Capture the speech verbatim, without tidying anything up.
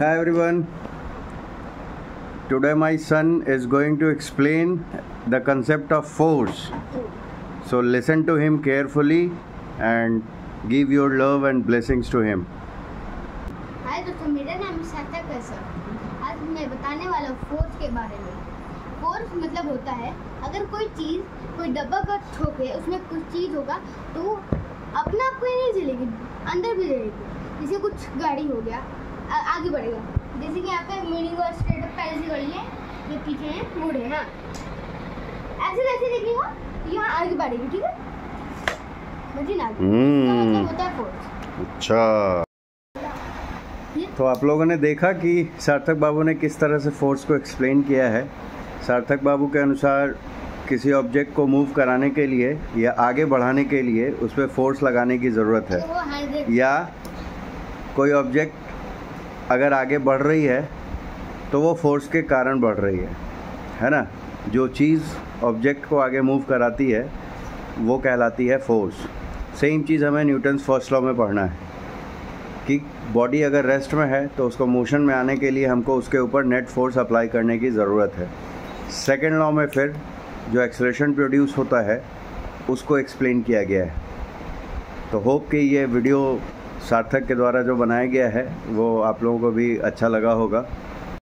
Hi everyone. Today my son is going to explain the concept of force. So listen to him carefully and give your love and blessings to him. हाय दोस्तों, मेरा नाम है सार्थक है sir. आज मैं बताने वाला हूँ फोर्स के बारे में। फोर्स मतलब होता है अगर कोई चीज़ कोई डब्बा का ठोके उसमें कुछ चीज़ होगा तो अपना आप कोई नहीं चलेगी, अंदर भी रहेगी। जैसे कुछ गाड़ी हो गया आ, आगे बढ़ेगा। जैसे कि यहाँ पे मीनिंग और स्ट्रेट अप पहले से गाड़ी है, ये पीछे है मुड़ है, हाँ ऐसे ऐसे देखिएगा यहाँ आगे बढ़ेगी, ठीक है मुझे ना मतलब होता है फोर्स। अच्छा, तो आप लोगों ने देखा कि सार्थक बाबू ने किस तरह से फोर्स को एक्सप्लेन किया है। सार्थक बाबू के अनुसार किसी ऑब्जेक्ट को मूव कराने के लिए या आगे बढ़ाने के लिए उस पर फोर्स लगाने की ज़रूरत है, या कोई ऑब्जेक्ट अगर आगे बढ़ रही है तो वो फोर्स के कारण बढ़ रही है, है ना। जो चीज़ ऑब्जेक्ट को आगे मूव कराती है वो कहलाती है फोर्स। सेम चीज़ हमें न्यूटन्स फर्स्ट लॉ में पढ़ना है कि बॉडी अगर रेस्ट में है तो उसको मोशन में आने के लिए हमको उसके ऊपर नेट फोर्स अप्लाई करने की ज़रूरत है। सेकेंड लॉ में फिर जो एक्सेलरेशन प्रोड्यूस होता है उसको एक्सप्लेन किया गया है। तो होप कि ये वीडियो सार्थक के द्वारा जो बनाया गया है वो आप लोगों को भी अच्छा लगा होगा।